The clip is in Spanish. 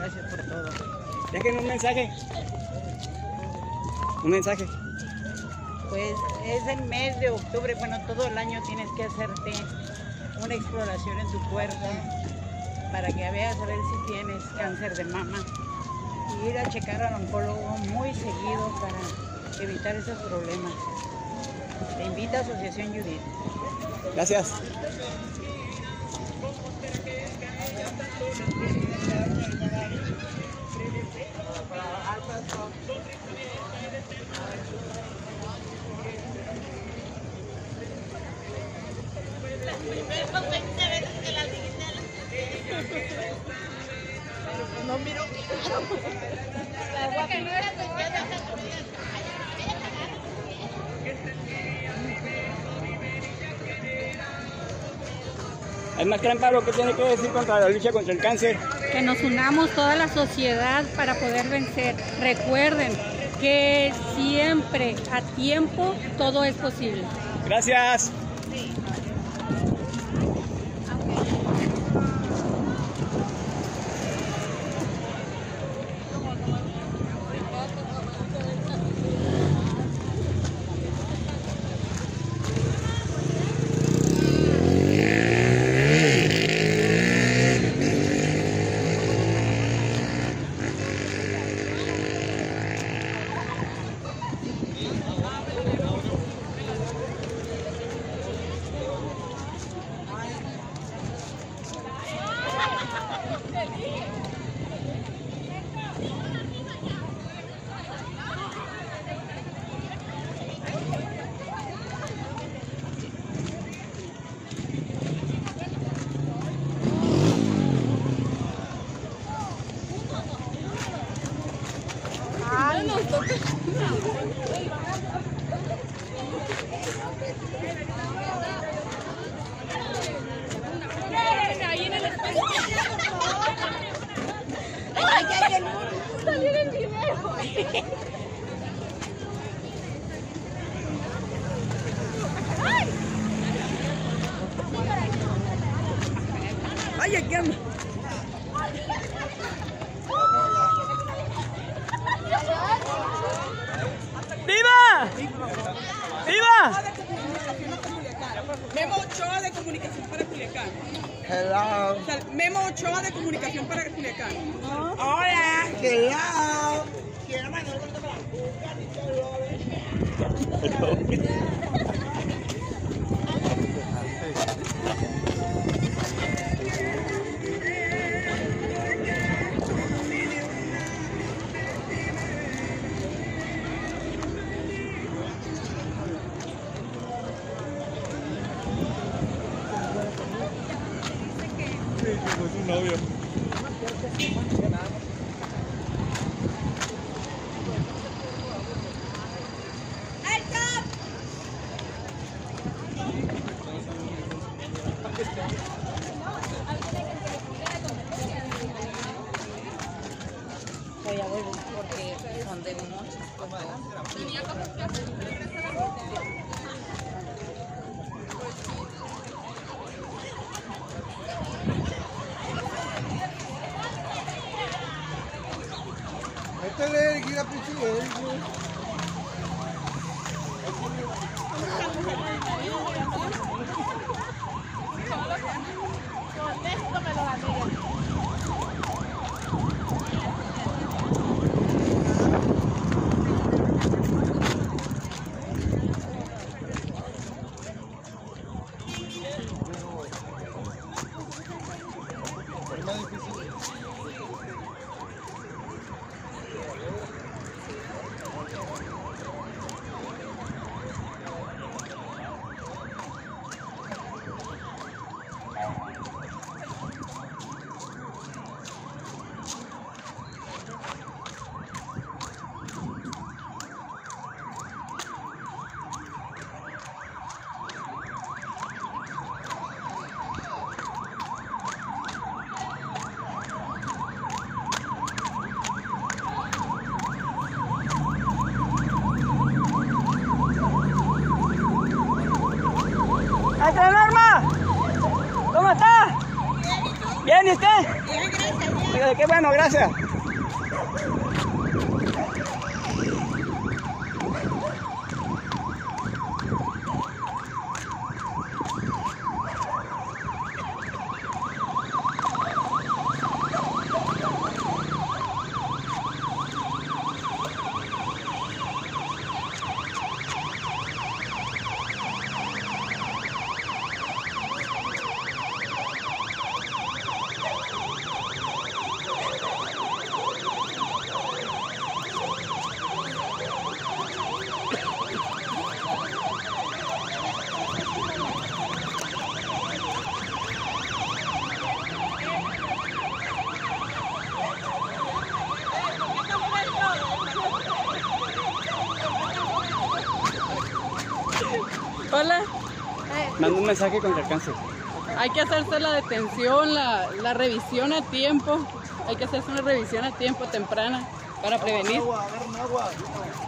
gracias por todo. Déjenme un mensaje. Un mensaje. Pues es el mes de octubre, bueno, todo el año tienes que hacerte una exploración en tu cuerpo para que veas a ver si tienes cáncer de mama y ir a checar al oncólogo muy seguido para evitar esos problemas. Te invita a Asociación Judith. Gracias. No miro. El maestro Amparo, ¿qué tiene que decir contra la lucha contra el cáncer? Que nos unamos toda la sociedad para poder vencer. Recuerden que siempre a tiempo todo es posible. Gracias. Salir en video. ¡Ay, aquí anda! ¡Viva! ¡Viva! Memo Ochoa de Comunicación para Culiacán. Hello. O sea, Memo Ochoa de Comunicación para Culiacán. Hola. Hello. Quiero mandar un para Con su novio. Voy a volver porque son de muchos. Métele, guía presidente. Es más difícil. Qué bueno, gracias. Hola. Manda un mensaje contra el cáncer. Hay que hacerse la detención, la revisión a tiempo. Hay que hacerse una revisión a tiempo temprana para prevenir. Agua, agarren agua.